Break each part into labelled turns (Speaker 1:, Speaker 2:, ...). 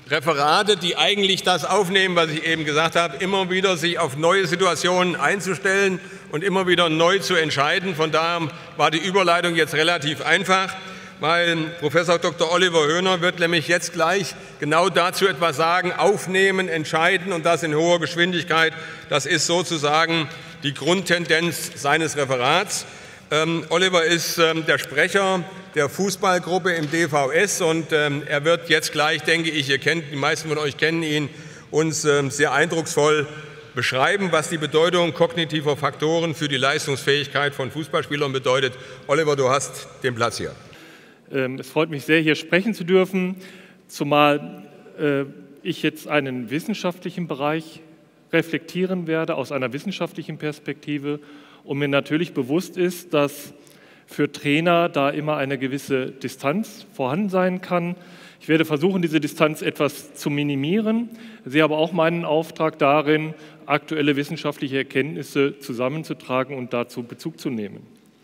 Speaker 1: Referate, die eigentlich das aufnehmen, was ich eben gesagt habe, immer wieder sich auf neue Situationen einzustellen und immer wieder neu zu entscheiden. Von daher war die Überleitung jetzt relativ einfach, weil Professor Dr. Oliver Höhner wird nämlich jetzt gleich genau dazu etwas sagen: Aufnehmen, entscheiden, und das in hoher Geschwindigkeit. Das ist sozusagen die Grundtendenz seines Referats. Oliver ist der Sprecher der Fußballgruppe im DVS und er wird jetzt gleich, denke ich, die meisten von euch kennen ihn, uns sehr eindrucksvoll beschreiben, was die Bedeutung kognitiver Faktoren für die Leistungsfähigkeit von Fußballspielern bedeutet. Oliver, du hast den Platz hier.
Speaker 2: Es freut mich sehr, hier sprechen zu dürfen, zumal ich jetzt einen wissenschaftlichen Bereich reflektieren werde, aus einer wissenschaftlichen Perspektive, und mir natürlich bewusst ist, dass für Trainer da immer eine gewisse Distanz vorhanden sein kann. Ich werde versuchen, diese Distanz etwas zu minimieren, sehe aber auch meinen Auftrag darin, aktuelle wissenschaftliche Erkenntnisse zusammenzutragen und dazu Bezug zu nehmen.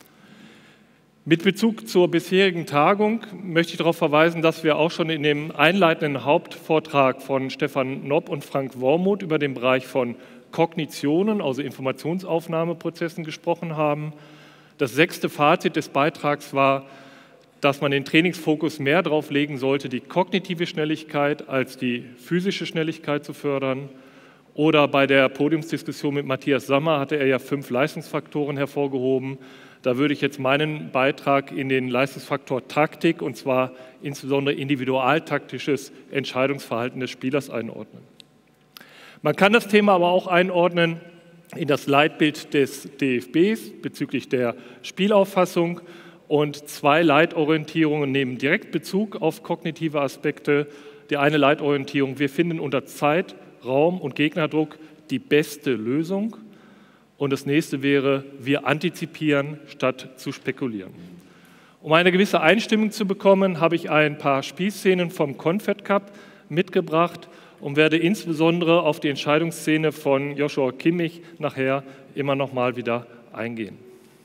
Speaker 2: Mit Bezug zur bisherigen Tagung möchte ich darauf verweisen, dass wir auch schon in dem einleitenden Hauptvortrag von Stefan Nopp und Frank Wormuth über den Bereich von Kognitionen, also Informationsaufnahmeprozessen, gesprochen haben. Das 6. Fazit des Beitrags war, dass man den Trainingsfokus mehr darauf legen sollte, die kognitive Schnelligkeit als die physische Schnelligkeit zu fördern. Oder bei der Podiumsdiskussion mit Matthias Sammer hatte er ja 5 Leistungsfaktoren hervorgehoben. Da würde ich jetzt meinen Beitrag in den Leistungsfaktor Taktik, und zwar insbesondere individualtaktisches Entscheidungsverhalten des Spielers, einordnen. Man kann das Thema aber auch einordnen in das Leitbild des DFBs bezüglich der Spielauffassung, und 2 Leitorientierungen nehmen direkt Bezug auf kognitive Aspekte. Die eine Leitorientierung: Wir finden unter Zeit, Raum und Gegnerdruck die beste Lösung. Und das nächste wäre: Wir antizipieren statt zu spekulieren. Um eine gewisse Einstimmung zu bekommen, habe ich ein paar Spielszenen vom Confed Cup mitgebracht und werde insbesondere auf die Entscheidungsszene von Joshua Kimmich nachher immer noch mal wieder eingehen.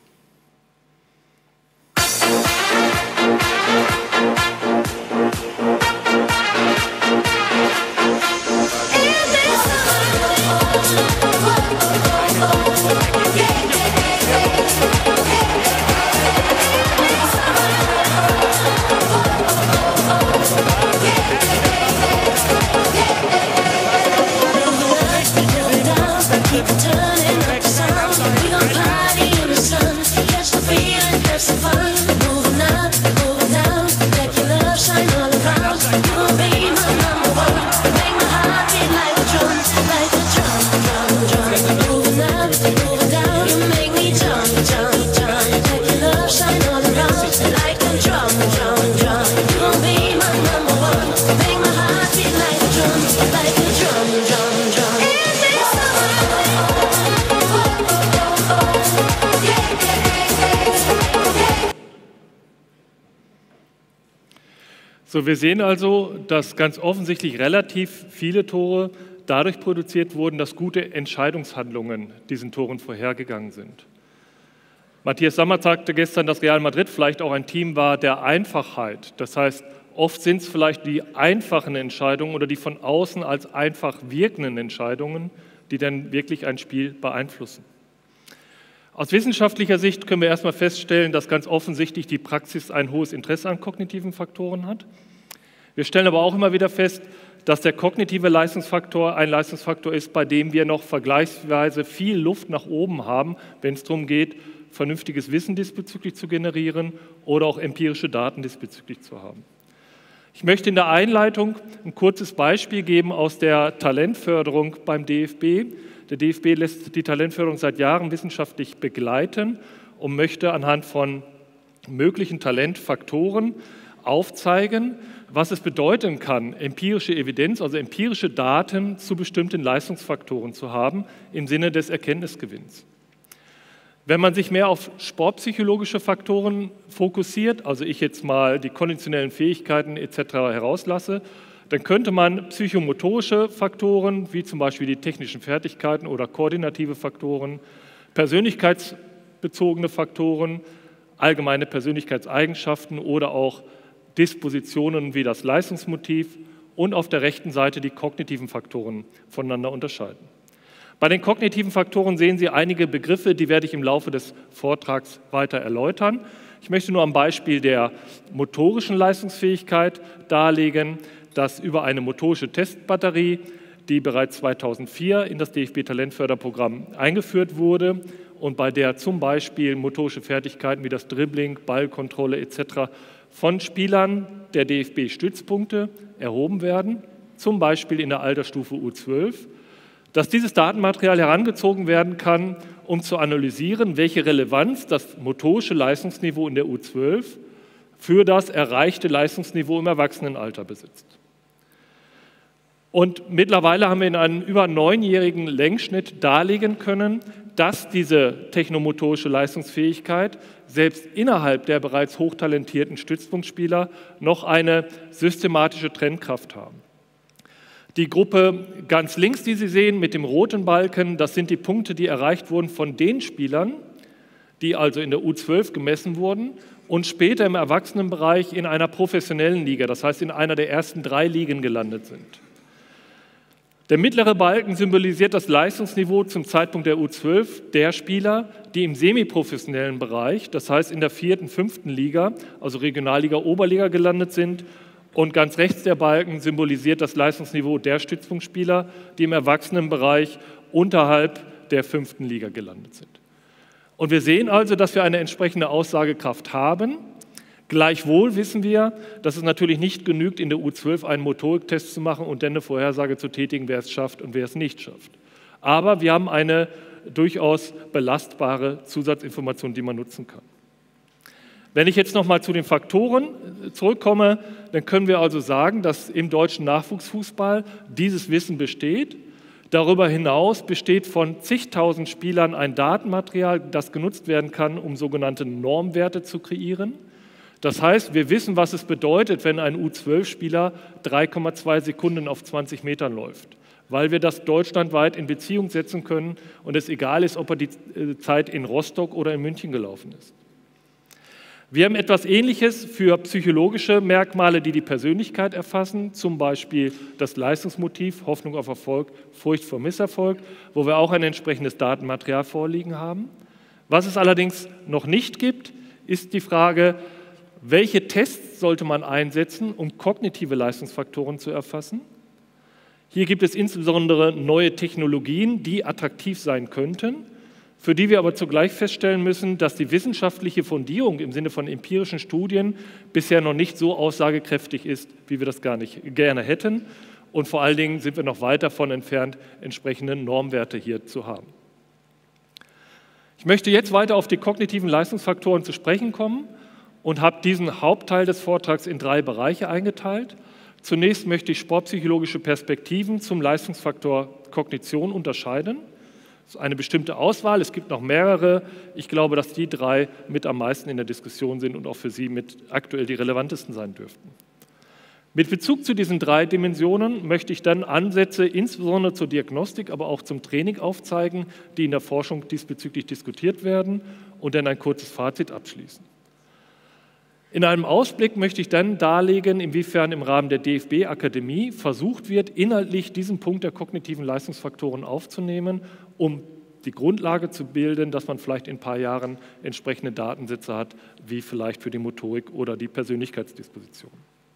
Speaker 2: So, wir sehen also, dass ganz offensichtlich relativ viele Tore dadurch produziert wurden, dass gute Entscheidungshandlungen diesen Toren vorhergegangen sind. Matthias Sammer sagte gestern, dass Real Madrid vielleicht auch ein Team war der Einfachheit. Das heißt, oft sind es vielleicht die einfachen Entscheidungen oder die von außen als einfach wirkenden Entscheidungen, die dann wirklich ein Spiel beeinflussen. Aus wissenschaftlicher Sicht können wir erstmal feststellen, dass ganz offensichtlich die Praxis ein hohes Interesse an kognitiven Faktoren hat. Wir stellen aber auch immer wieder fest, dass der kognitive Leistungsfaktor ein Leistungsfaktor ist, bei dem wir noch vergleichsweise viel Luft nach oben haben, wenn es darum geht, vernünftiges Wissen diesbezüglich zu generieren oder auch empirische Daten diesbezüglich zu haben. Ich möchte in der Einleitung ein kurzes Beispiel geben aus der Talentförderung beim DFB. Der DFB lässt die Talentförderung seit Jahren wissenschaftlich begleiten und möchte anhand von möglichen Talentfaktoren aufzeigen, was es bedeuten kann, empirische Evidenz, also empirische Daten zu bestimmten Leistungsfaktoren zu haben im Sinne des Erkenntnisgewinns. Wenn man sich mehr auf sportpsychologische Faktoren fokussiert, also ich jetzt mal die konditionellen Fähigkeiten etc. herauslasse, dann könnte man psychomotorische Faktoren, wie zum Beispiel die technischen Fertigkeiten oder koordinative Faktoren, persönlichkeitsbezogene Faktoren, allgemeine Persönlichkeitseigenschaften oder auch Dispositionen wie das Leistungsmotiv und auf der rechten Seite die kognitiven Faktoren voneinander unterscheiden. Bei den kognitiven Faktoren sehen Sie einige Begriffe, die werde ich im Laufe des Vortrags weiter erläutern. Ich möchte nur am Beispiel der motorischen Leistungsfähigkeit darlegen, dass über eine motorische Testbatterie, die bereits 2004 in das DFB-Talentförderprogramm eingeführt wurde und bei der zum Beispiel motorische Fertigkeiten wie das Dribbling, Ballkontrolle etc. von Spielern der DFB-Stützpunkte erhoben werden, zum Beispiel in der Altersstufe U12, dass dieses Datenmaterial herangezogen werden kann, um zu analysieren, welche Relevanz das motorische Leistungsniveau in der U12 für das erreichte Leistungsniveau im Erwachsenenalter besitzt. Und mittlerweile haben wir in einem über 9-jährigen Längsschnitt darlegen können, dass diese technomotorische Leistungsfähigkeit selbst innerhalb der bereits hochtalentierten Stützpunktspieler noch eine systematische Trendkraft haben. Die Gruppe ganz links, die Sie sehen, mit dem roten Balken, das sind die Punkte, die erreicht wurden von den Spielern, die also in der U12 gemessen wurden und später im Erwachsenenbereich in einer professionellen Liga, das heißt in einer der ersten 3 Ligen gelandet sind. Der mittlere Balken symbolisiert das Leistungsniveau zum Zeitpunkt der U12 der Spieler, die im semiprofessionellen Bereich, das heißt in der 4., 5. Liga, also Regionalliga, Oberliga gelandet sind. Und ganz rechts der Balken symbolisiert das Leistungsniveau der Stützpunktspieler, die im Erwachsenenbereich unterhalb der 5. Liga gelandet sind. Und wir sehen also, dass wir eine entsprechende Aussagekraft haben. Gleichwohl wissen wir, dass es natürlich nicht genügt, in der U12 einen Motoriktest zu machen und dann eine Vorhersage zu tätigen, wer es schafft und wer es nicht schafft. Aber wir haben eine durchaus belastbare Zusatzinformation, die man nutzen kann. Wenn ich jetzt noch mal zu den Faktoren zurückkomme, dann können wir also sagen, dass im deutschen Nachwuchsfußball dieses Wissen besteht. Darüber hinaus besteht von zigtausend Spielern ein Datenmaterial, das genutzt werden kann, um sogenannte Normwerte zu kreieren. Das heißt, wir wissen, was es bedeutet, wenn ein U12-Spieler 3,2 Sekunden auf 20 Metern läuft, weil wir das deutschlandweit in Beziehung setzen können und es egal ist, ob er die Zeit in Rostock oder in München gelaufen ist. Wir haben etwas Ähnliches für psychologische Merkmale, die die Persönlichkeit erfassen, zum Beispiel das Leistungsmotiv, Hoffnung auf Erfolg, Furcht vor Misserfolg, wo wir auch ein entsprechendes Datenmaterial vorliegen haben. Was es allerdings noch nicht gibt, ist die Frage, welche Tests sollte man einsetzen, um kognitive Leistungsfaktoren zu erfassen? Hier gibt es insbesondere neue Technologien, die attraktiv sein könnten, für die wir aber zugleich feststellen müssen, dass die wissenschaftliche Fundierung im Sinne von empirischen Studien bisher noch nicht so aussagekräftig ist, wie wir das gerne hätten. Und vor allen Dingen sind wir noch weit davon entfernt, entsprechende Normwerte hier zu haben. Ich möchte jetzt weiter auf die kognitiven Leistungsfaktoren zu sprechen kommen und habe diesen Hauptteil des Vortrags in 3 Bereiche eingeteilt. Zunächst möchte ich sportpsychologische Perspektiven zum Leistungsfaktor Kognition unterscheiden. Das ist eine bestimmte Auswahl, es gibt noch mehrere. Ich glaube, dass die 3 mit am meisten in der Diskussion sind und auch für Sie mit aktuell die relevantesten sein dürften. Mit Bezug zu diesen 3 Dimensionen möchte ich dann Ansätze insbesondere zur Diagnostik, aber auch zum Training aufzeigen, die in der Forschung diesbezüglich diskutiert werden und dann ein kurzes Fazit abschließen. In einem Ausblick möchte ich dann darlegen, inwiefern im Rahmen der DFB-Akademie versucht wird, inhaltlich diesen Punkt der kognitiven Leistungsfaktoren aufzunehmen, um die Grundlage zu bilden, dass man vielleicht in ein paar Jahren entsprechende Datensätze hat, wie vielleicht für die Motorik oder die Persönlichkeitsdisposition.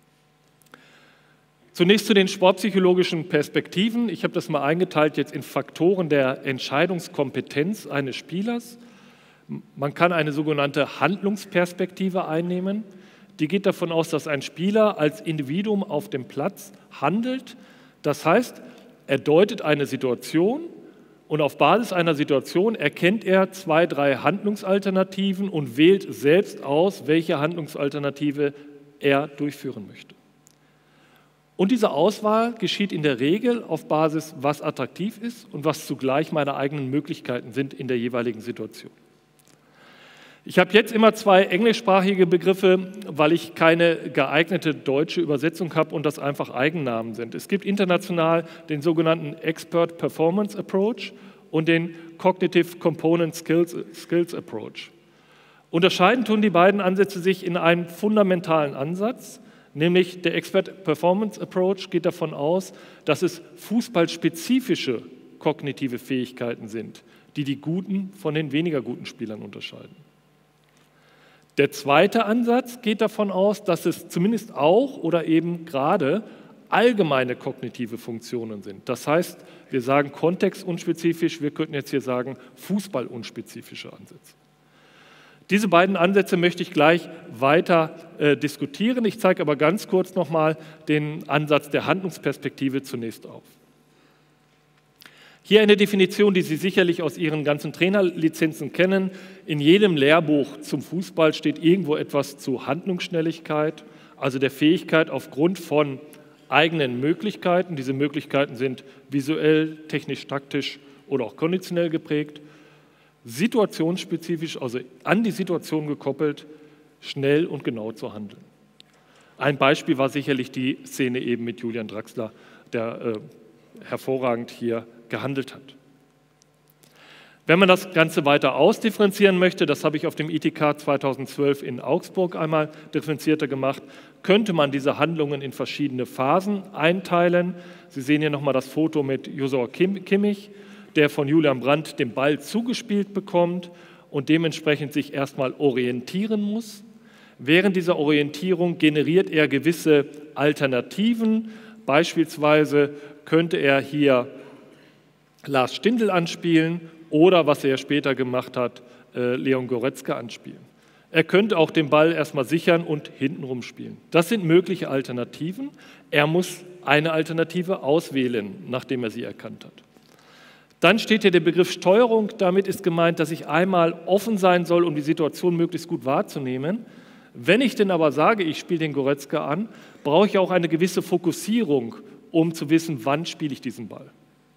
Speaker 2: Zunächst zu den sportpsychologischen Perspektiven. Ich habe das mal eingeteilt jetzt in Faktoren der Entscheidungskompetenz eines Spielers. Man kann eine sogenannte Handlungsperspektive einnehmen. Die geht davon aus, dass ein Spieler als Individuum auf dem Platz handelt. Das heißt, er deutet eine Situation und auf Basis einer Situation erkennt er 2, 3 Handlungsalternativen und wählt selbst aus, welche Handlungsalternative er durchführen möchte. Und diese Auswahl geschieht in der Regel auf Basis, was attraktiv ist und was zugleich meine eigenen Möglichkeiten sind in der jeweiligen Situation. Ich habe jetzt immer 2 englischsprachige Begriffe, weil ich keine geeignete deutsche Übersetzung habe und das einfach Eigennamen sind. Es gibt international den sogenannten Expert Performance Approach und den Cognitive Component Skills Approach. Unterscheiden tun die beiden Ansätze sich in einem fundamentalen Ansatz, Nämlich der Expert Performance Approach geht davon aus, dass es fußballspezifische kognitive Fähigkeiten sind, die die guten von den weniger guten Spielern unterscheiden. Der zweite Ansatz geht davon aus, dass es zumindest auch oder eben gerade allgemeine kognitive Funktionen sind. Das heißt, wir sagen kontextunspezifisch, wir könnten jetzt hier sagen fußballunspezifische Ansätze. Diese beiden Ansätze möchte ich gleich weiter diskutieren. Ich zeige aber ganz kurz nochmal den Ansatz der Handlungsperspektive zunächst auf. Hier eine Definition, die Sie sicherlich aus Ihren ganzen Trainerlizenzen kennen. In jedem Lehrbuch zum Fußball steht irgendwo etwas zu Handlungsschnelligkeit, also der Fähigkeit aufgrund von eigenen Möglichkeiten. Diese Möglichkeiten sind visuell, technisch, taktisch oder auch konditionell geprägt, situationsspezifisch, also an die Situation gekoppelt, schnell und genau zu handeln. Ein Beispiel war sicherlich die Szene eben mit Julian Draxler, der hervorragend hier gehandelt hat. Wenn man das Ganze weiter ausdifferenzieren möchte, das habe ich auf dem ITK 2012 in Augsburg einmal differenzierter gemacht, könnte man diese Handlungen in verschiedene Phasen einteilen. Sie sehen hier nochmal das Foto mit Joshua Kimmich, der von Julian Brandt den Ball zugespielt bekommt und dementsprechend sich erstmal orientieren muss. Während dieser Orientierung generiert er gewisse Alternativen. Beispielsweise könnte er hier Lars Stindl anspielen oder, was er ja später gemacht hat, Leon Goretzka anspielen. Er könnte auch den Ball erstmal sichern und hintenrum spielen. Das sind mögliche Alternativen. Er muss eine Alternative auswählen, nachdem er sie erkannt hat. Dann steht hier der Begriff Steuerung. Damit ist gemeint, dass ich einmal offen sein soll, um die Situation möglichst gut wahrzunehmen. Wenn ich denn aber sage, ich spiele den Goretzka an, brauche ich auch eine gewisse Fokussierung, um zu wissen, wann spiele ich diesen Ball.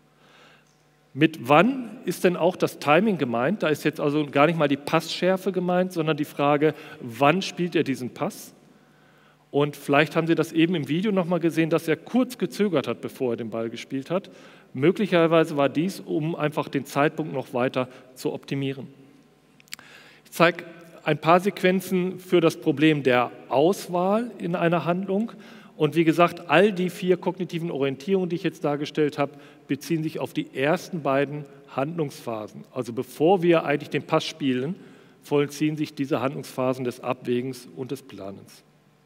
Speaker 2: Mit wann ist denn auch das Timing gemeint? Da ist jetzt also gar nicht mal die Passschärfe gemeint, sondern die Frage, wann spielt er diesen Pass? Und vielleicht haben Sie das eben im Video nochmal gesehen, dass er kurz gezögert hat, bevor er den Ball gespielt hat. Möglicherweise war dies, um einfach den Zeitpunkt noch weiter zu optimieren. Ich zeige ein paar Sequenzen für das Problem der Auswahl in einer Handlung. Und wie gesagt, all die 4 kognitiven Orientierungen, die ich jetzt dargestellt habe, beziehen sich auf die ersten beiden Handlungsphasen. Also bevor wir eigentlich den Pass spielen, vollziehen sich diese Handlungsphasen des Abwägens und des Planens.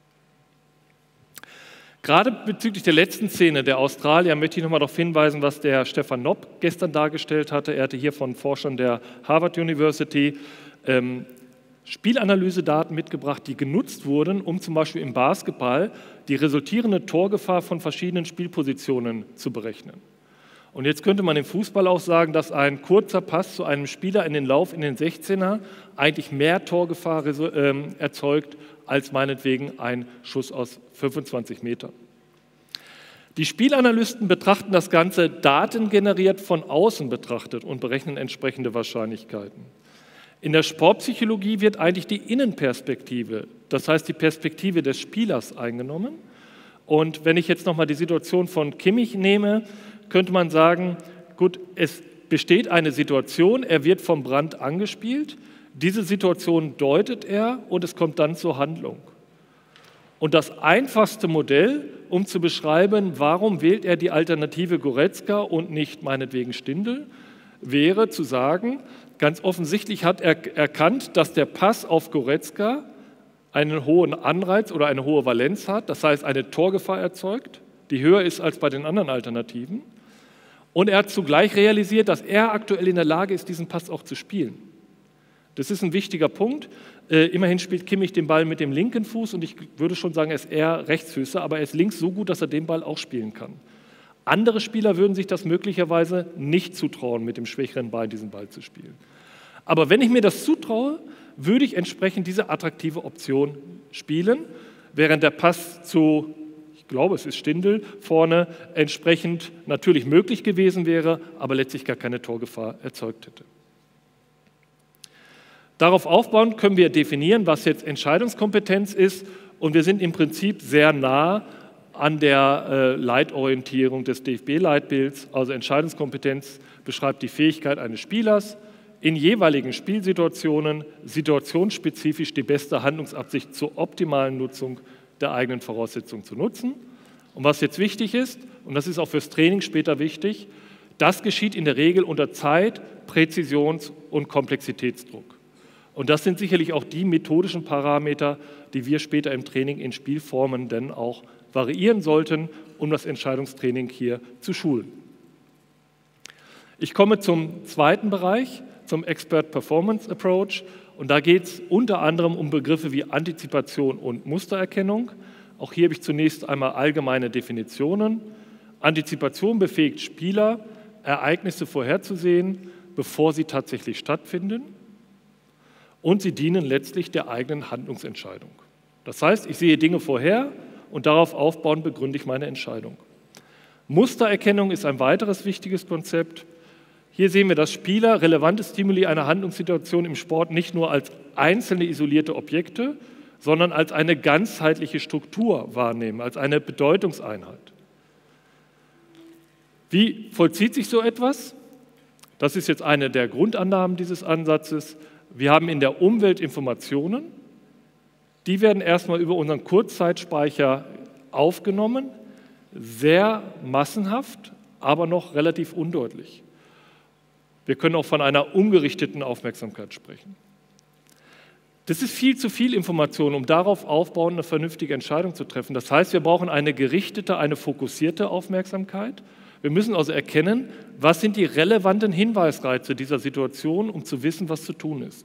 Speaker 2: Gerade bezüglich der letzten Szene der Australier möchte ich noch mal darauf hinweisen, was der Stefan Nopp gestern dargestellt hatte. Er hatte hier von Forschern der Harvard University Spielanalysedaten mitgebracht, die genutzt wurden, um zum Beispiel im Basketball die resultierende Torgefahr von verschiedenen Spielpositionen zu berechnen. Und jetzt könnte man im Fußball auch sagen, dass ein kurzer Pass zu einem Spieler in den Lauf in den 16er eigentlich mehr Torgefahr erzeugt, als meinetwegen ein Schuss aus 25 Metern. Die Spielanalysten betrachten das Ganze datengeneriert von außen betrachtet und berechnen entsprechende Wahrscheinlichkeiten. In der Sportpsychologie wird eigentlich die Innenperspektive, das heißt die Perspektive des Spielers eingenommen. Und wenn ich jetzt nochmal die Situation von Kimmich nehme, könnte man sagen, gut, es besteht eine Situation, er wird vom Brandt angespielt, diese Situation deutet er und es kommt dann zur Handlung. Und das einfachste Modell, um zu beschreiben, warum wählt er die Alternative Goretzka und nicht meinetwegen Stindl, wäre zu sagen, ganz offensichtlich hat er erkannt, dass der Pass auf Goretzka einen hohen Anreiz oder eine hohe Valenz hat, das heißt eine Torgefahr erzeugt, die höher ist als bei den anderen Alternativen. Und er hat zugleich realisiert, dass er aktuell in der Lage ist, diesen Pass auch zu spielen. Das ist ein wichtiger Punkt. Immerhin spielt Kimmich den Ball mit dem linken Fuß und ich würde schon sagen, er ist eher Rechtsfüßer, aber er ist links so gut, dass er den Ball auch spielen kann. Andere Spieler würden sich das möglicherweise nicht zutrauen, mit dem schwächeren Bein diesen Ball zu spielen. Aber wenn ich mir das zutraue, würde ich entsprechend diese attraktive Option spielen, während der Pass zu, ich glaube, es ist Stindl, vorne entsprechend natürlich möglich gewesen wäre, aber letztlich gar keine Torgefahr erzeugt hätte. Darauf aufbauend können wir definieren, was jetzt Entscheidungskompetenz ist und wir sind im Prinzip sehr nah an der Leitorientierung des DFB-Leitbilds. Also Entscheidungskompetenz beschreibt die Fähigkeit eines Spielers, in jeweiligen Spielsituationen situationsspezifisch die beste Handlungsabsicht zur optimalen Nutzung der eigenen Voraussetzungen zu nutzen. Und was jetzt wichtig ist, und das ist auch fürs Training später wichtig, das geschieht in der Regel unter Zeit-, Präzisions- und Komplexitätsdruck. Und das sind sicherlich auch die methodischen Parameter, die wir später im Training in Spielformen dann auch variieren sollten, um das Entscheidungstraining hier zu schulen. Ich komme zum zweiten Bereich, zum Expert Performance Approach. Und da geht es unter anderem um Begriffe wie Antizipation und Mustererkennung. Auch hier habe ich zunächst einmal allgemeine Definitionen. Antizipation befähigt Spieler, Ereignisse vorherzusehen, bevor sie tatsächlich stattfinden. Und sie dienen letztlich der eigenen Handlungsentscheidung. Das heißt, ich sehe Dinge vorher und darauf aufbauend begründe ich meine Entscheidung. Mustererkennung ist ein weiteres wichtiges Konzept. Hier sehen wir, dass Spieler relevante Stimuli einer Handlungssituation im Sport nicht nur als einzelne isolierte Objekte, sondern als eine ganzheitliche Struktur wahrnehmen, als eine Bedeutungseinheit. Wie vollzieht sich so etwas? Das ist jetzt eine der Grundannahmen dieses Ansatzes. Wir haben in der Umwelt Informationen, die werden erstmal über unseren Kurzzeitspeicher aufgenommen, sehr massenhaft, aber noch relativ undeutlich. Wir können auch von einer umgerichteten Aufmerksamkeit sprechen. Das ist viel zu viel Information, um darauf aufbauend eine vernünftige Entscheidung zu treffen. Das heißt, wir brauchen eine gerichtete, eine fokussierte Aufmerksamkeit. Wir müssen also erkennen, was sind die relevanten Hinweisreize dieser Situation, um zu wissen, was zu tun ist.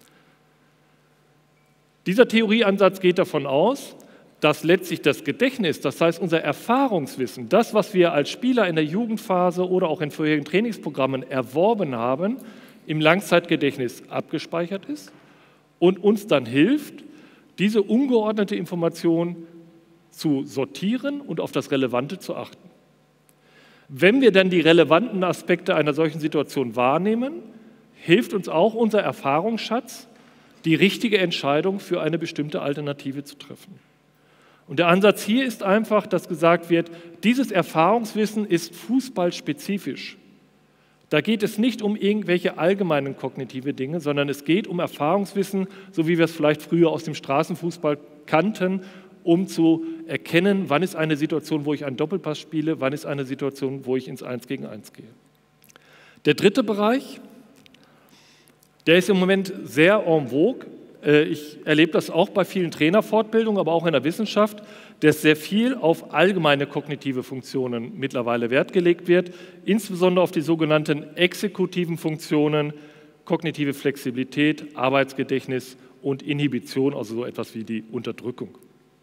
Speaker 2: Dieser Theorieansatz geht davon aus, dass letztlich das Gedächtnis, das heißt unser Erfahrungswissen, das, was wir als Spieler in der Jugendphase oder auch in vorherigen Trainingsprogrammen erworben haben, im Langzeitgedächtnis abgespeichert ist und uns dann hilft, diese ungeordnete Information zu sortieren und auf das Relevante zu achten. Wenn wir dann die relevanten Aspekte einer solchen Situation wahrnehmen, hilft uns auch unser Erfahrungsschatz, die richtige Entscheidung für eine bestimmte Alternative zu treffen. Und der Ansatz hier ist einfach, dass gesagt wird, dieses Erfahrungswissen ist fußballspezifisch. Da geht es nicht um irgendwelche allgemeinen kognitive Dinge, sondern es geht um Erfahrungswissen, so wie wir es vielleicht früher aus dem Straßenfußball kannten, um zu erkennen, wann ist eine Situation, wo ich einen Doppelpass spiele, wann ist eine Situation, wo ich ins 1 gegen 1 gehe. Der dritte Bereich, der ist im Moment sehr en vogue. Ich erlebe das auch bei vielen Trainerfortbildungen, aber auch in der Wissenschaft, dass sehr viel auf allgemeine kognitive Funktionen mittlerweile Wert gelegt wird, insbesondere auf die sogenannten exekutiven Funktionen, kognitive Flexibilität, Arbeitsgedächtnis und Inhibition, also so etwas wie die Unterdrückung.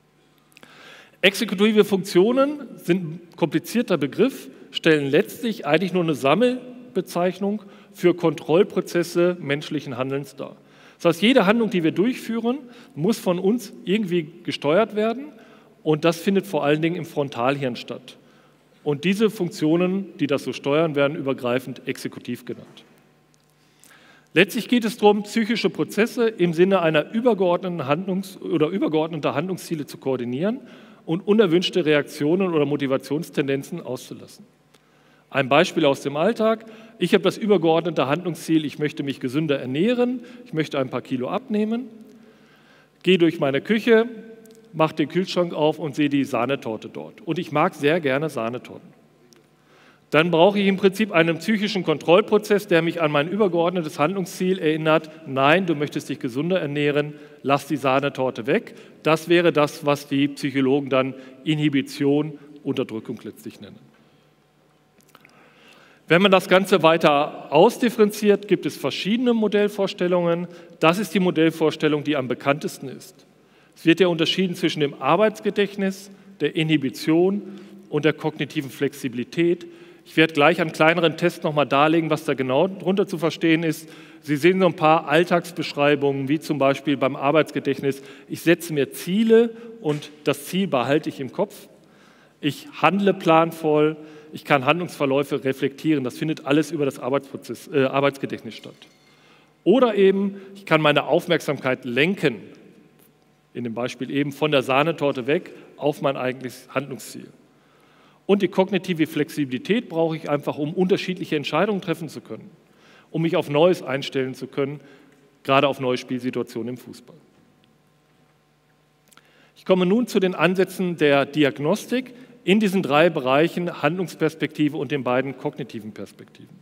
Speaker 2: Exekutive Funktionen sind ein komplizierter Begriff, stellen letztlich eigentlich nur eine Sammelbezeichnung für Kontrollprozesse menschlichen Handelns dar. Das heißt, jede Handlung, die wir durchführen, muss von uns irgendwie gesteuert werden und das findet vor allen Dingen im Frontalhirn statt. Und diese Funktionen, die das so steuern, werden übergreifend exekutiv genannt. Letztlich geht es darum, psychische Prozesse im Sinne einer übergeordneter Handlungsziele zu koordinieren und unerwünschte Reaktionen oder Motivationstendenzen auszulassen. Ein Beispiel aus dem Alltag. Ich habe das übergeordnete Handlungsziel, ich möchte mich gesünder ernähren, ich möchte ein paar Kilo abnehmen, gehe durch meine Küche, mache den Kühlschrank auf und sehe die Sahnetorte dort. Und ich mag sehr gerne Sahnetorten. Dann brauche ich im Prinzip einen psychischen Kontrollprozess, der mich an mein übergeordnetes Handlungsziel erinnert. Nein, du möchtest dich gesünder ernähren, lass die Sahnetorte weg. Das wäre das, was die Psychologen dann Inhibition, Unterdrückung letztlich nennen. Wenn man das Ganze weiter ausdifferenziert, gibt es verschiedene Modellvorstellungen. Das ist die Modellvorstellung, die am bekanntesten ist. Es wird ja unterschieden zwischen dem Arbeitsgedächtnis, der Inhibition und der kognitiven Flexibilität. Ich werde gleich an kleineren Tests nochmal darlegen, was da genau darunter zu verstehen ist. Sie sehen so ein paar Alltagsbeschreibungen, wie zum Beispiel beim Arbeitsgedächtnis. Ich setze mir Ziele und das Ziel behalte ich im Kopf. Ich handle planvoll. Ich kann Handlungsverläufe reflektieren. Das findet alles über das Arbeitsgedächtnis statt. Oder eben, ich kann meine Aufmerksamkeit lenken, in dem Beispiel eben von der Sahnetorte weg auf mein eigentliches Handlungsziel. Und die kognitive Flexibilität brauche ich einfach, um unterschiedliche Entscheidungen treffen zu können, um mich auf Neues einstellen zu können, gerade auf neue Spielsituationen im Fußball. Ich Ich komme nun zu den Ansätzen der Diagnostik in diesen 3 Bereichen Handlungsperspektive und den beiden kognitiven Perspektiven.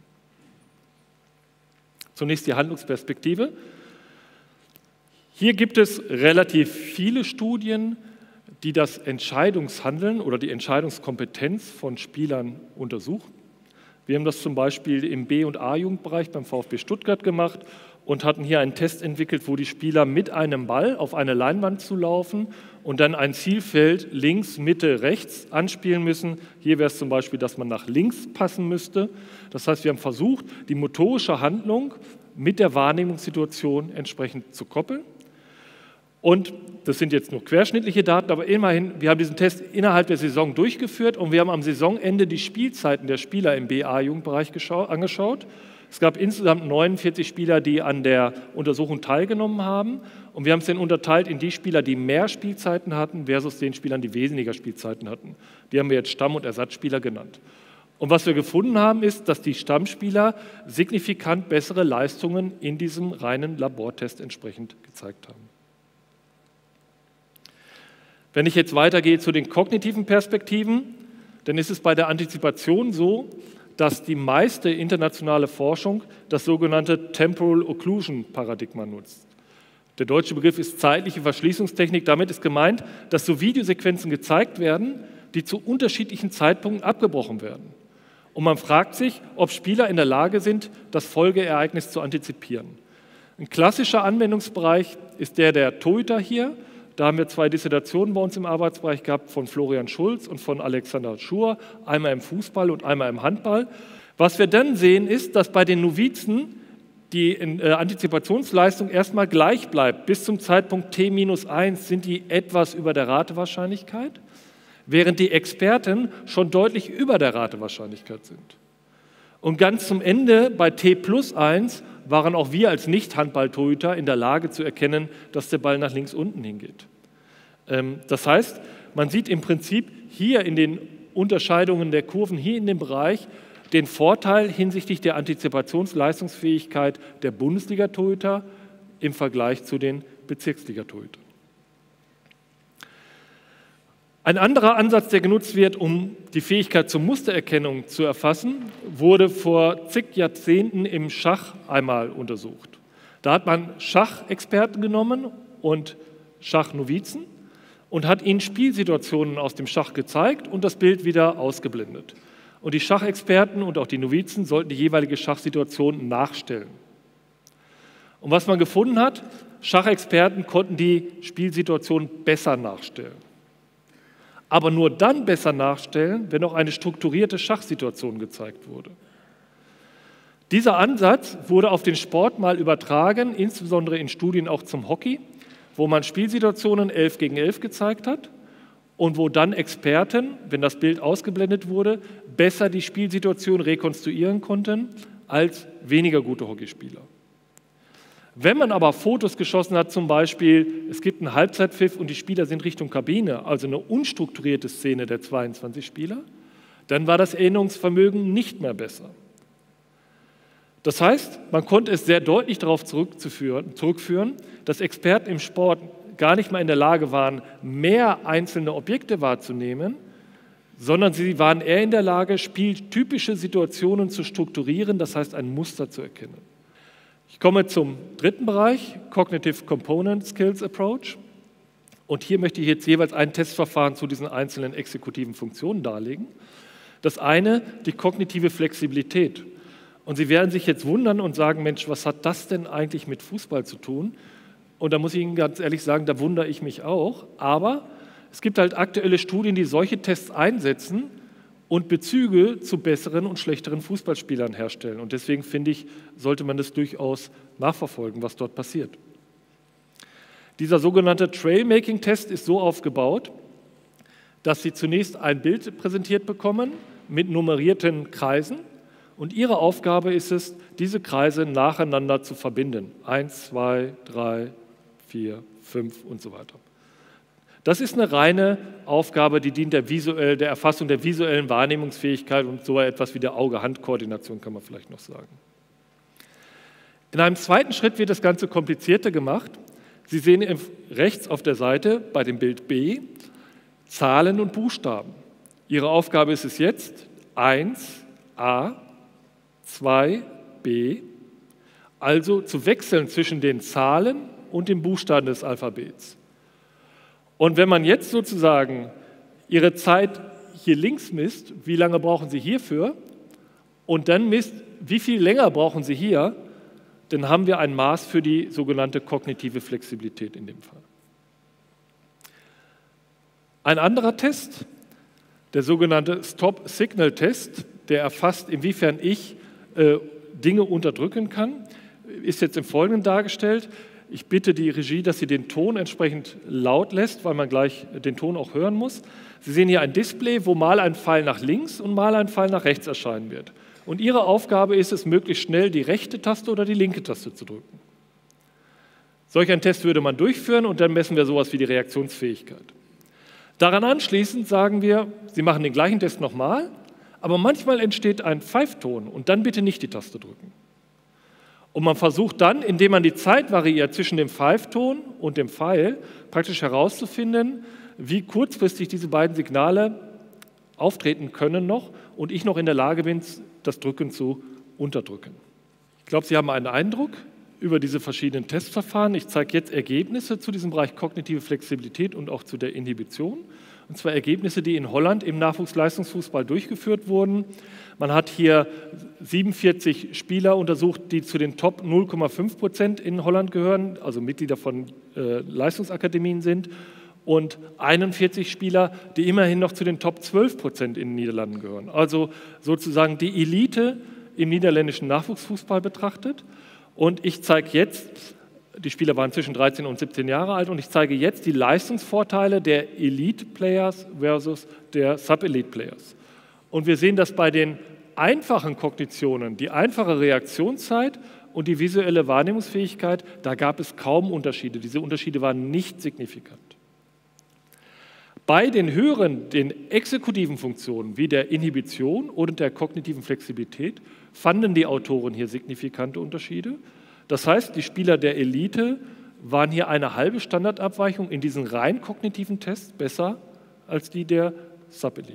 Speaker 2: Zunächst die Handlungsperspektive. Hier gibt es relativ viele Studien, die das Entscheidungshandeln oder die Entscheidungskompetenz von Spielern untersuchen. Wir haben das zum Beispiel im B- und A-Jugendbereich beim VfB Stuttgart gemacht und hatten hier einen Test entwickelt, wo die Spieler mit einem Ball auf eine Leinwand zulaufen und dann ein Zielfeld links, Mitte, rechts anspielen müssen. Hier wäre es zum Beispiel, dass man nach links passen müsste. Das heißt, wir haben versucht, die motorische Handlung mit der Wahrnehmungssituation entsprechend zu koppeln. Und das sind jetzt nur querschnittliche Daten, aber immerhin, wir haben diesen Test innerhalb der Saison durchgeführt und wir haben am Saisonende die Spielzeiten der Spieler im BA-Jugendbereich angeschaut. Es gab insgesamt 49 Spieler, die an der Untersuchung teilgenommen haben und wir haben es dann unterteilt in die Spieler, die mehr Spielzeiten hatten versus den Spielern, die weniger Spielzeiten hatten. Die haben wir jetzt Stamm- und Ersatzspieler genannt. Und was wir gefunden haben, ist, dass die Stammspieler signifikant bessere Leistungen in diesem reinen Labortest entsprechend gezeigt haben. Wenn ich jetzt weitergehe zu den kognitiven Perspektiven, dann ist es bei der Antizipation so, dass die meiste internationale Forschung das sogenannte Temporal Occlusion Paradigma nutzt. Der deutsche Begriff ist zeitliche Verschließungstechnik. Damit ist gemeint, dass so Videosequenzen gezeigt werden, die zu unterschiedlichen Zeitpunkten abgebrochen werden. Und man fragt sich, ob Spieler in der Lage sind, das Folgeereignis zu antizipieren. Ein klassischer Anwendungsbereich ist der Torhüter hier. Da haben wir 2 Dissertationen bei uns im Arbeitsbereich gehabt von Florian Schulz und von Alexander Schur, einmal im Fußball und einmal im Handball. Was wir dann sehen, ist, dass bei den Novizen die Antizipationsleistung erstmal gleich bleibt. Bis zum Zeitpunkt T-1 sind die etwas über der Ratewahrscheinlichkeit, während die Experten schon deutlich über der Ratewahrscheinlichkeit sind. Und ganz zum Ende bei T+1 waren auch wir als Nicht-Handball-Torhüter in der Lage zu erkennen, dass der Ball nach links unten hingeht. Das heißt, man sieht im Prinzip hier in den Unterscheidungen der Kurven, hier in dem Bereich, den Vorteil hinsichtlich der Antizipationsleistungsfähigkeit der Bundesliga-Torhüter im Vergleich zu den Bezirksliga-Torhütern. Ein anderer Ansatz, der genutzt wird, um die Fähigkeit zur Mustererkennung zu erfassen, wurde vor zig Jahrzehnten im Schach einmal untersucht. Da hat man Schachexperten genommen und Schachnovizen und hat ihnen Spielsituationen aus dem Schach gezeigt und das Bild wieder ausgeblendet. Und die Schachexperten und auch die Novizen sollten die jeweilige Schachsituation nachstellen. Und was man gefunden hat, Schachexperten konnten die Spielsituation besser nachstellen. Aber nur dann besser nachstellen, wenn auch eine strukturierte Schachsituation gezeigt wurde. Dieser Ansatz wurde auf den Sport mal übertragen, insbesondere in Studien auch zum Hockey, wo man Spielsituationen 11 gegen 11 gezeigt hat und wo dann Experten, wenn das Bild ausgeblendet wurde, besser die Spielsituation rekonstruieren konnten als weniger gute Hockeyspieler. Wenn man aber Fotos geschossen hat, zum Beispiel, es gibt einen Halbzeitpfiff und die Spieler sind Richtung Kabine, also eine unstrukturierte Szene der 22 Spieler, dann war das Erinnerungsvermögen nicht mehr besser. Das heißt, man konnte es sehr deutlich darauf zurückführen, dass Experten im Sport gar nicht mehr in der Lage waren, mehr einzelne Objekte wahrzunehmen, sondern sie waren eher in der Lage, spieltypische Situationen zu strukturieren, das heißt ein Muster zu erkennen. Ich komme zum dritten Bereich, Cognitive Component Skills Approach. Und hier möchte ich jetzt jeweils ein Testverfahren zu diesen einzelnen exekutiven Funktionen darlegen. Das eine, die kognitive Flexibilität. Und Sie werden sich jetzt wundern und sagen, Mensch, was hat das denn eigentlich mit Fußball zu tun? Und da muss ich Ihnen ganz ehrlich sagen, da wundere ich mich auch. Aber es gibt halt aktuelle Studien, die solche Tests einsetzen und Bezüge zu besseren und schlechteren Fußballspielern herstellen. Und deswegen finde ich, sollte man das durchaus nachverfolgen, was dort passiert. Dieser sogenannte Trailmaking-Test ist so aufgebaut, dass Sie zunächst ein Bild präsentiert bekommen mit nummerierten Kreisen und Ihre Aufgabe ist es, diese Kreise nacheinander zu verbinden. 1, 2, 3, 4, 5 und so weiter. Das ist eine reine Aufgabe, die dient der Erfassung der visuellen Wahrnehmungsfähigkeit und so etwas wie der Auge-Hand-Koordination kann man vielleicht noch sagen. In einem zweiten Schritt wird das Ganze komplizierter gemacht. Sie sehen rechts auf der Seite bei dem Bild B Zahlen und Buchstaben. Ihre Aufgabe ist es jetzt, 1a, 2b, also zu wechseln zwischen den Zahlen und den Buchstaben des Alphabets. Und wenn man jetzt sozusagen Ihre Zeit hier links misst, wie lange brauchen Sie hierfür, und dann misst, wie viel länger brauchen Sie hier, dann haben wir ein Maß für die sogenannte kognitive Flexibilität in dem Fall. Ein anderer Test, der sogenannte Stop-Signal-Test, der erfasst, inwiefern ich Dinge unterdrücken kann, ist jetzt im Folgenden dargestellt. Ich bitte die Regie, dass sie den Ton entsprechend laut lässt, weil man gleich den Ton auch hören muss. Sie sehen hier ein Display, wo mal ein Pfeil nach links und mal ein Pfeil nach rechts erscheinen wird. Und Ihre Aufgabe ist es, möglichst schnell die rechte Taste oder die linke Taste zu drücken. Solch einen Test würde man durchführen und dann messen wir sowas wie die Reaktionsfähigkeit. Daran anschließend sagen wir, Sie machen den gleichen Test nochmal, aber manchmal entsteht ein Pfeifton und dann bitte nicht die Taste drücken. Und man versucht dann, indem man die Zeit variiert zwischen dem Pfeifton und dem Pfeil, praktisch herauszufinden, wie kurzfristig diese beiden Signale auftreten können noch und ich noch in der Lage bin, das Drücken zu unterdrücken. Ich glaube, Sie haben einen Eindruck über diese verschiedenen Testverfahren. Ich zeige jetzt Ergebnisse zu diesem Bereich kognitive Flexibilität und auch zu der Inhibition. Und zwar Ergebnisse, die in Holland im Nachwuchsleistungsfußball durchgeführt wurden. Man hat hier 47 Spieler untersucht, die zu den Top 0,5% in Holland gehören, also Mitglieder von Leistungsakademien sind, und 41 Spieler, die immerhin noch zu den Top 12% in den Niederlanden gehören. Also sozusagen die Elite im niederländischen Nachwuchsfußball betrachtet. Und ich zeige jetzt, die Spieler waren zwischen 13 und 17 Jahre alt, und ich zeige jetzt die Leistungsvorteile der Elite-Players versus der Sub-Elite-Players. Und wir sehen, dass bei den einfachen Kognitionen, die einfache Reaktionszeit und die visuelle Wahrnehmungsfähigkeit, da gab es kaum Unterschiede. Diese Unterschiede waren nicht signifikant. Bei den höheren, den exekutiven Funktionen wie der Inhibition oder der kognitiven Flexibilität fanden die Autoren hier signifikante Unterschiede. Das heißt, die Spieler der Elite waren hier eine halbe Standardabweichung in diesen rein kognitiven Tests besser als die der Subelite.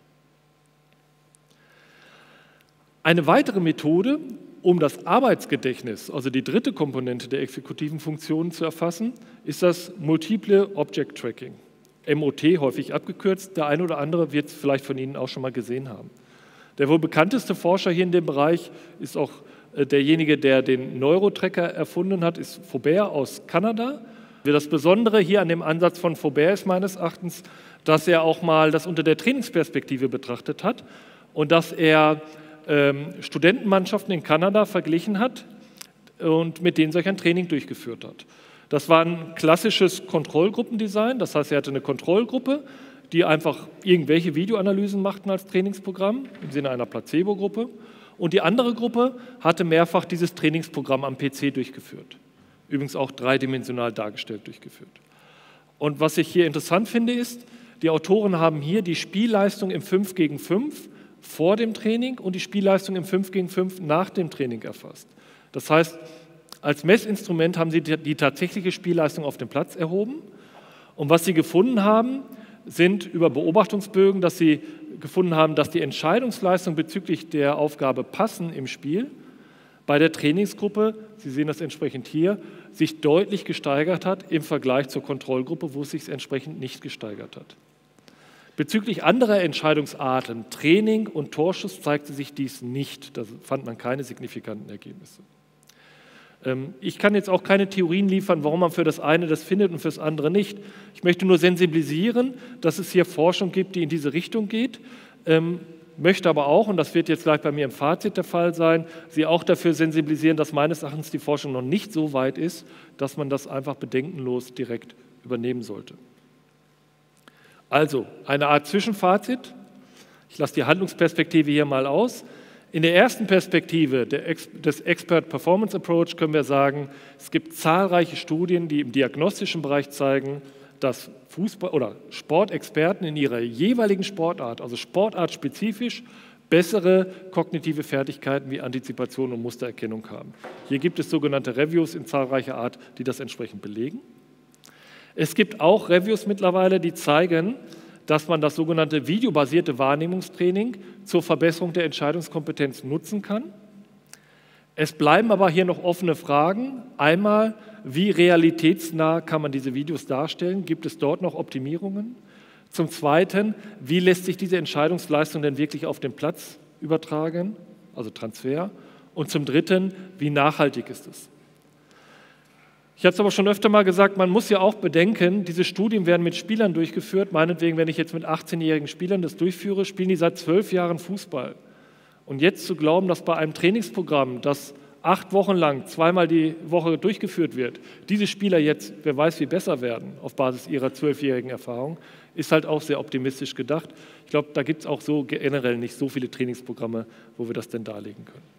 Speaker 2: Eine weitere Methode, um das Arbeitsgedächtnis, also die dritte Komponente der exekutiven Funktionen zu erfassen, ist das Multiple Object Tracking. MOT, häufig abgekürzt. Der eine oder andere wird es vielleicht von Ihnen auch schon mal gesehen haben. Der wohl bekannteste Forscher hier in dem Bereich ist auch derjenige, der den Neurotracker erfunden hat, ist Faubert aus Kanada. Das Besondere hier an dem Ansatz von Faubert ist meines Erachtens, dass er auch mal das unter der Trainingsperspektive betrachtet hat und dass er Studentenmannschaften in Kanada verglichen hat und mit denen solch ein Training durchgeführt hat. Das war ein klassisches Kontrollgruppendesign, das heißt, er hatte eine Kontrollgruppe, die einfach irgendwelche Videoanalysen machten als Trainingsprogramm im Sinne einer Placebo-Gruppe, und die andere Gruppe hatte mehrfach dieses Trainingsprogramm am PC durchgeführt, übrigens auch dreidimensional dargestellt durchgeführt. Und was ich hier interessant finde, ist, die Autoren haben hier die Spielleistung im 5 gegen 5 vor dem Training und die Spielleistung im 5 gegen 5 nach dem Training erfasst. Das heißt, als Messinstrument haben sie die tatsächliche Spielleistung auf dem Platz erhoben. Und was sie gefunden haben, sind über Beobachtungsbögen, dass sie gefunden haben, dass die Entscheidungsleistung bezüglich der Aufgabe Passen im Spiel bei der Trainingsgruppe, Sie sehen das entsprechend hier, sich deutlich gesteigert hat im Vergleich zur Kontrollgruppe, wo es sich entsprechend nicht gesteigert hat. Bezüglich anderer Entscheidungsarten, Training und Torschuss, zeigte sich dies nicht. Da fand man keine signifikanten Ergebnisse. Ich kann jetzt auch keine Theorien liefern, warum man für das eine das findet und für das andere nicht. Ich möchte nur sensibilisieren, dass es hier Forschung gibt, die in diese Richtung geht, möchte aber auch, und das wird jetzt gleich bei mir im Fazit der Fall sein, Sie auch dafür sensibilisieren, dass meines Erachtens die Forschung noch nicht so weit ist, dass man das einfach bedenkenlos direkt übernehmen sollte. Also eine Art Zwischenfazit. Ich lasse die Handlungsperspektive hier mal aus. In der ersten Perspektive des Expert Performance Approach können wir sagen, es gibt zahlreiche Studien, die im diagnostischen Bereich zeigen, dass Fußball- oder Sportexperten in ihrer jeweiligen Sportart, also sportartspezifisch, bessere kognitive Fertigkeiten wie Antizipation und Mustererkennung haben. Hier gibt es sogenannte Reviews in zahlreicher Art, die das entsprechend belegen. Es gibt auch Reviews mittlerweile, die zeigen, dass man das sogenannte videobasierte Wahrnehmungstraining zur Verbesserung der Entscheidungskompetenz nutzen kann. Es bleiben aber hier noch offene Fragen. Einmal, wie realitätsnah kann man diese Videos darstellen? Gibt es dort noch Optimierungen? Zum Zweiten, wie lässt sich diese Entscheidungsleistung denn wirklich auf den Platz übertragen, also Transfer? Und zum Dritten, wie nachhaltig ist es? Ich habe es aber schon öfter mal gesagt, man muss ja auch bedenken, diese Studien werden mit Spielern durchgeführt. Meinetwegen, wenn ich jetzt mit 18-jährigen Spielern das durchführe, spielen die seit 12 Jahren Fußball. Und jetzt zu glauben, dass bei einem Trainingsprogramm, das 8 Wochen lang, zweimal die Woche durchgeführt wird, diese Spieler jetzt, wer weiß wie besser werden, auf Basis ihrer 12-jährigen Erfahrung, ist halt auch sehr optimistisch gedacht. Ich glaube, da gibt es auch so generell nicht so viele Trainingsprogramme, wo wir das denn darlegen können.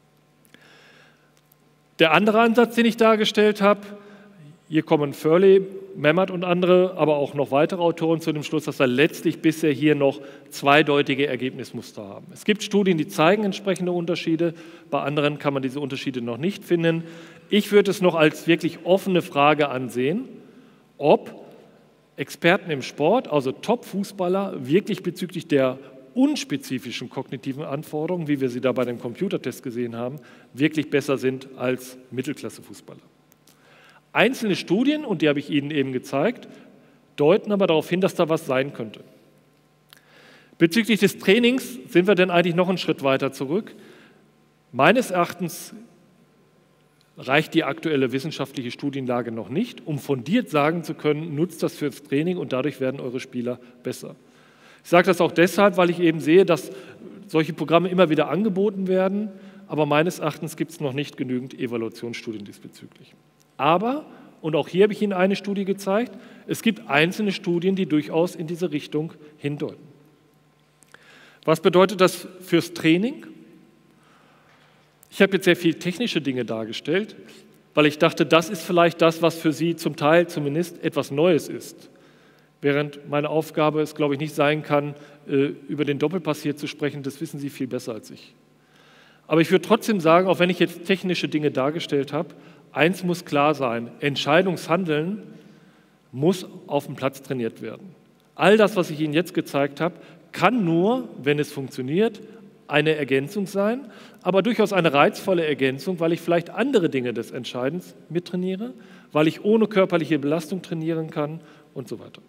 Speaker 2: Der andere Ansatz, den ich dargestellt habe, hier kommen Furley, Memmert und andere, aber auch noch weitere Autoren zu dem Schluss, dass wir letztlich bisher hier noch zweideutige Ergebnismuster haben. Es gibt Studien, die zeigen entsprechende Unterschiede, bei anderen kann man diese Unterschiede noch nicht finden. Ich würde es noch als wirklich offene Frage ansehen, ob Experten im Sport, also Top-Fußballer, wirklich bezüglich der unspezifischen kognitiven Anforderungen, wie wir sie da bei dem Computertest gesehen haben, wirklich besser sind als Mittelklasse-Fußballer. Einzelne Studien, und die habe ich Ihnen eben gezeigt, deuten aber darauf hin, dass da was sein könnte. Bezüglich des Trainings sind wir denn eigentlich noch einen Schritt weiter zurück. Meines Erachtens reicht die aktuelle wissenschaftliche Studienlage noch nicht, um fundiert sagen zu können, nutzt das fürs Training und dadurch werden eure Spieler besser. Ich sage das auch deshalb, weil ich eben sehe, dass solche Programme immer wieder angeboten werden, aber meines Erachtens gibt es noch nicht genügend Evaluationsstudien diesbezüglich. Aber, und auch hier habe ich Ihnen eine Studie gezeigt, es gibt einzelne Studien, die durchaus in diese Richtung hindeuten. Was bedeutet das fürs Training? Ich habe jetzt sehr viel technische Dinge dargestellt, weil ich dachte, das ist vielleicht das, was für Sie zum Teil zumindest etwas Neues ist. Während meine Aufgabe es, glaube ich, nicht sein kann, über den Doppelpass hier zu sprechen, das wissen Sie viel besser als ich. Aber ich würde trotzdem sagen, auch wenn ich jetzt technische Dinge dargestellt habe, eins muss klar sein, Entscheidungshandeln muss auf dem Platz trainiert werden. All das, was ich Ihnen jetzt gezeigt habe, kann nur, wenn es funktioniert, eine Ergänzung sein, aber durchaus eine reizvolle Ergänzung, weil ich vielleicht andere Dinge des Entscheidens mittrainiere, weil ich ohne körperliche Belastung trainieren kann und so weiter.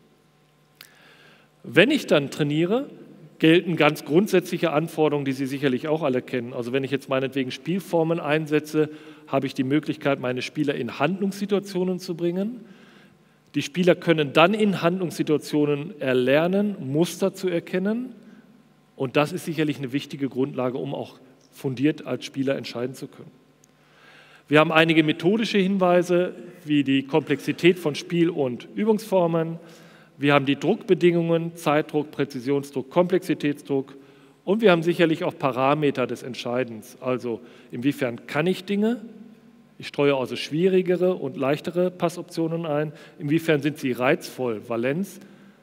Speaker 2: Wenn ich dann trainiere, gelten ganz grundsätzliche Anforderungen, die Sie sicherlich auch alle kennen. Also wenn ich jetzt meinetwegen Spielformen einsetze, habe ich die Möglichkeit, meine Spieler in Handlungssituationen zu bringen. Die Spieler können dann in Handlungssituationen erlernen, Muster zu erkennen. Und das ist sicherlich eine wichtige Grundlage, um auch fundiert als Spieler entscheiden zu können. Wir haben einige methodische Hinweise, wie die Komplexität von Spiel- und Übungsformen. Wir haben die Druckbedingungen, Zeitdruck, Präzisionsdruck, Komplexitätsdruck und wir haben sicherlich auch Parameter des Entscheidens. Also inwiefern kann ich Dinge? Ich streue also schwierigere und leichtere Passoptionen ein. Inwiefern sind sie reizvoll, Valenz,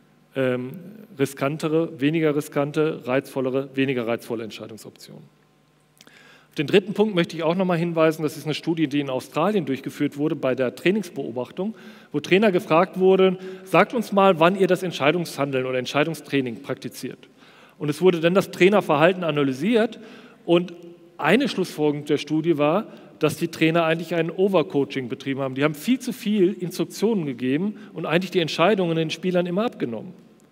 Speaker 2: riskantere, weniger riskante, reizvollere, weniger reizvolle Entscheidungsoptionen. Auf den dritten Punkt möchte ich auch noch mal hinweisen, das ist eine Studie, die in Australien durchgeführt wurde bei der Trainingsbeobachtung, wo Trainer gefragt wurden, sagt uns mal, wann ihr das Entscheidungshandeln oder Entscheidungstraining praktiziert. Und es wurde dann das Trainerverhalten analysiert und eine Schlussfolgerung der Studie war, dass die Trainer eigentlich ein Overcoaching betrieben haben. Die haben viel zu viel Instruktionen gegeben und eigentlich die Entscheidungen den Spielern immer abgenommen.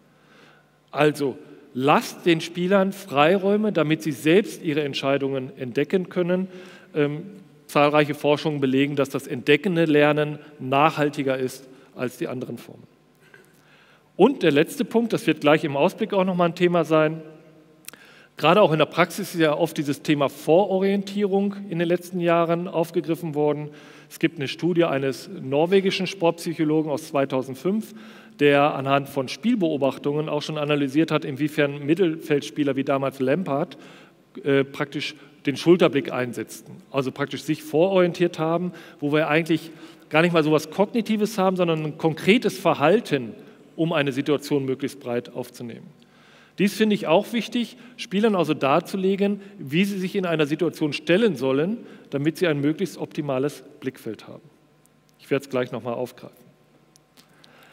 Speaker 2: Also lasst den Spielern Freiräume, damit sie selbst ihre Entscheidungen entdecken können. Zahlreiche Forschungen belegen, dass das entdeckende Lernen nachhaltiger ist als die anderen Formen. Und der letzte Punkt, das wird gleich im Ausblick auch nochmal ein Thema sein. Gerade auch in der Praxis ist ja oft dieses Thema Vororientierung in den letzten Jahren aufgegriffen worden. Es gibt eine Studie eines norwegischen Sportpsychologen aus 2005, der anhand von Spielbeobachtungen auch schon analysiert hat, inwiefern Mittelfeldspieler wie damals Lampard praktisch den Schulterblick einsetzten, also praktisch sich vororientiert haben, wo wir eigentlich gar nicht mal so etwas Kognitives haben, sondern ein konkretes Verhalten, um eine Situation möglichst breit aufzunehmen. Dies finde ich auch wichtig, Spielern also darzulegen, wie sie sich in einer Situation stellen sollen, damit sie ein möglichst optimales Blickfeld haben. Ich werde es gleich nochmal aufgreifen.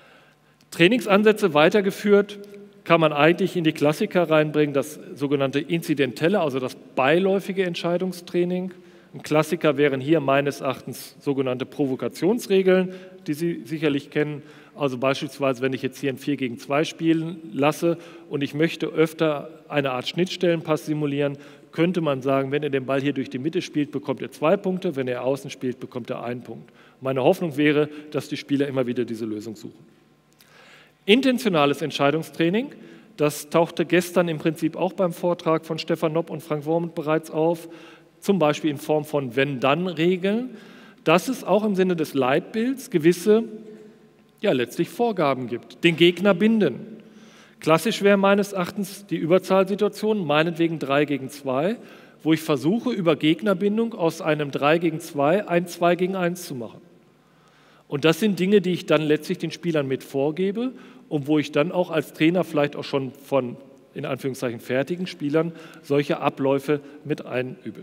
Speaker 2: Trainingsansätze weitergeführt kann man eigentlich in die Klassiker reinbringen, das sogenannte inzidentelle, also das beiläufige Entscheidungstraining. Ein Klassiker wären hier meines Erachtens sogenannte Provokationsregeln, die Sie sicherlich kennen. Also beispielsweise, wenn ich jetzt hier ein 4 gegen 2 spielen lasse und ich möchte öfter eine Art Schnittstellenpass simulieren, könnte man sagen, wenn er den Ball hier durch die Mitte spielt, bekommt er 2 Punkte, wenn er außen spielt, bekommt er 1 Punkt. Meine Hoffnung wäre, dass die Spieler immer wieder diese Lösung suchen. Intentionales Entscheidungstraining, das tauchte gestern im Prinzip auch beim Vortrag von Stefan Nopp und Frank Wormuth bereits auf, zum Beispiel in Form von Wenn-Dann-Regeln, dass es auch im Sinne des Leitbilds gewisse, ja letztlich Vorgaben gibt, den Gegner binden. Klassisch wäre meines Erachtens die Überzahlsituation, meinetwegen 3 gegen 2, wo ich versuche, über Gegnerbindung aus einem 3 gegen 2 ein 2 gegen 1 zu machen. Und das sind Dinge, die ich dann letztlich den Spielern mit vorgebe und wo ich dann auch als Trainer vielleicht auch schon von, in Anführungszeichen, fertigen Spielern solche Abläufe mit einübe.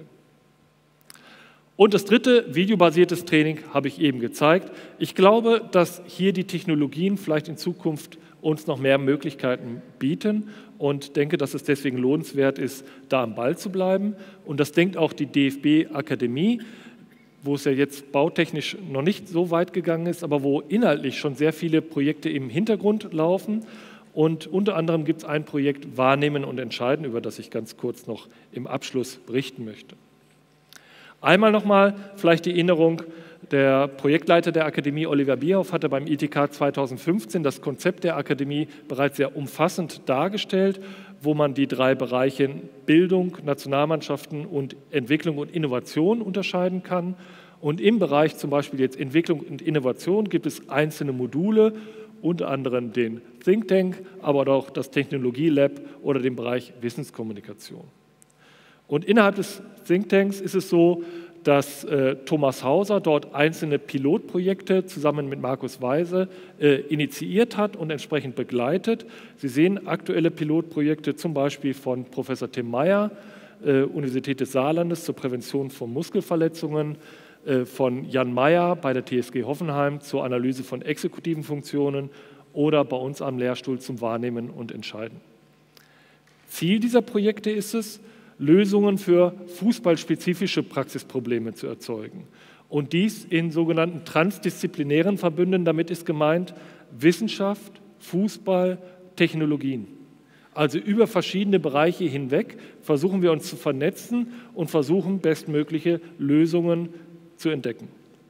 Speaker 2: Und das dritte, videobasiertes Training, habe ich eben gezeigt. Ich glaube, dass hier die Technologien vielleicht in Zukunft uns noch mehr Möglichkeiten bieten und denke, dass es deswegen lohnenswert ist, da am Ball zu bleiben. Und das denkt auch die DFB-Akademie, wo es ja jetzt bautechnisch noch nicht so weit gegangen ist, aber wo inhaltlich schon sehr viele Projekte im Hintergrund laufen. Und unter anderem gibt es ein Projekt Wahrnehmen und Entscheiden, über das ich ganz kurz noch im Abschluss berichten möchte. Einmal nochmal vielleicht die Erinnerung, der Projektleiter der Akademie, Oliver Bierhoff, hatte beim ITK 2015 das Konzept der Akademie bereits sehr umfassend dargestellt, wo man die 3 Bereiche Bildung, Nationalmannschaften und Entwicklung und Innovation unterscheiden kann. Und im Bereich zum Beispiel jetzt Entwicklung und Innovation gibt es einzelne Module, unter anderem den Think Tank, aber auch das Technologie-Lab oder den Bereich Wissenskommunikation. Und innerhalb des Think Tanks ist es so, dass Thomas Hauser dort einzelne Pilotprojekte zusammen mit Markus Weise initiiert hat und entsprechend begleitet. Sie sehen aktuelle Pilotprojekte zum Beispiel von Professor Tim Meyer, Universität des Saarlandes zur Prävention von Muskelverletzungen, von Jan Meyer bei der TSG Hoffenheim zur Analyse von exekutiven Funktionen oder bei uns am Lehrstuhl zum Wahrnehmen und Entscheiden. Ziel dieser Projekte ist es, Lösungen für fußballspezifische Praxisprobleme zu erzeugen. Und dies in sogenannten transdisziplinären Verbünden, damit ist gemeint Wissenschaft, Fußball, Technologien. Also über verschiedene Bereiche hinweg versuchen wir uns zu vernetzen und versuchen, bestmögliche Lösungen zu entdecken.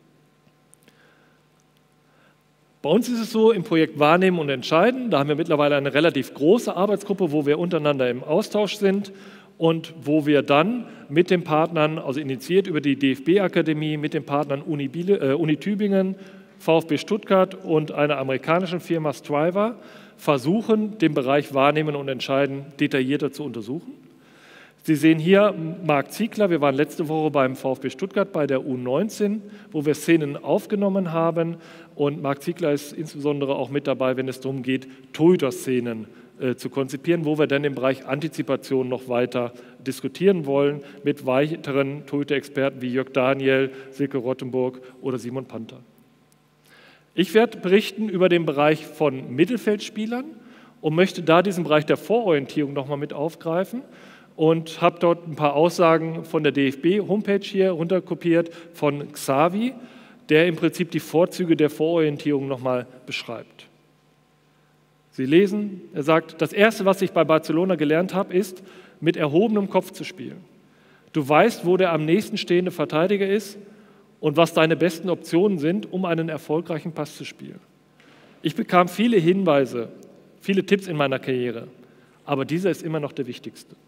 Speaker 2: Bei uns ist es so, im Projekt Wahrnehmen und Entscheiden, da haben wir mittlerweile eine relativ große Arbeitsgruppe, wo wir untereinander im Austausch sind und wo wir dann mit den Partnern, also initiiert über die DFB-Akademie, mit den Partnern Uni Tübingen, VfB Stuttgart und einer amerikanischen Firma Striver versuchen, den Bereich Wahrnehmen und Entscheiden detaillierter zu untersuchen. Sie sehen hier Marc Ziegler, wir waren letzte Woche beim VfB Stuttgart bei der U19, wo wir Szenen aufgenommen haben und Marc Ziegler ist insbesondere auch mit dabei, wenn es darum geht, Torhüter-Szenen zu konzipieren, wo wir dann im Bereich Antizipation noch weiter diskutieren wollen mit weiteren Torhüter-Experten wie Jörg Daniel, Silke Rottenburg oder Simon Panther. Ich werde berichten über den Bereich von Mittelfeldspielern und möchte da diesen Bereich der Vororientierung nochmal mit aufgreifen und habe dort ein paar Aussagen von der DFB-Homepage hier runterkopiert von Xavi, der im Prinzip die Vorzüge der Vororientierung nochmal beschreibt. Sie lesen, er sagt, das Erste, was ich bei Barcelona gelernt habe, ist, mit erhobenem Kopf zu spielen. Du weißt, wo der am nächsten stehende Verteidiger ist und was deine besten Optionen sind, um einen erfolgreichen Pass zu spielen. Ich bekam viele Hinweise, viele Tipps in meiner Karriere, aber dieser ist immer noch der wichtigste.